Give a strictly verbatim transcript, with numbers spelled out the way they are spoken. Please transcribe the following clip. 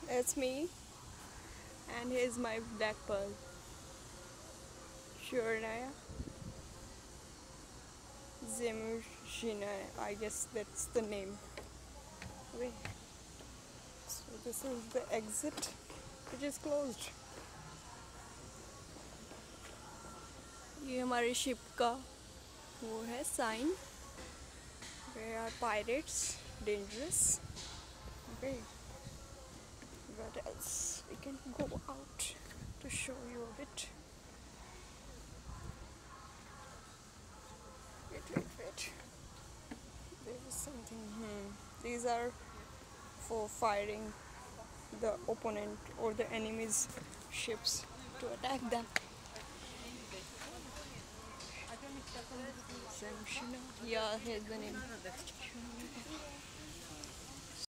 It's me, and here's my black pearl. Shurnaya Zemushina, I guess that's the name. Wait, so this is the exit, which is closed. ये हमारे ship का वो है sign. We are pirates, dangerous. Okay, what else? We can go out to show you a bit. Wait, wait, wait. There is something. Hmm. These are for firing the opponent or the enemy's ships to attack them. Zemshina. Yeah, here's the name.